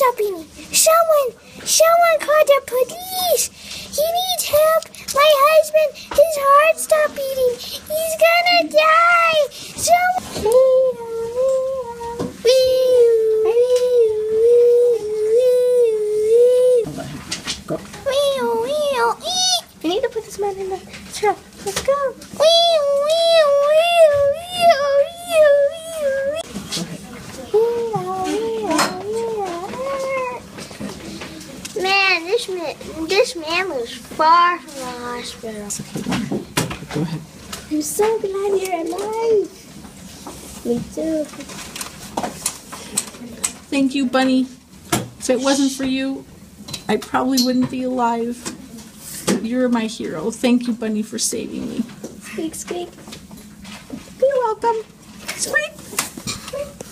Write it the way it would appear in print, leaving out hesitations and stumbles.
beating. Someone called the police. He needs help. My husband, his heart stopped beating. He's gonna die. Go. We need to put this man in the truck. Let's go. Man, this man was far from the hospital. Go ahead. I'm so glad you're alive. Me too. Thank you, Bunny. If it wasn't for you, I probably wouldn't be alive. You're my hero. Thank you, Bunny, for saving me. Squeak, squeak. You're welcome. Squeak.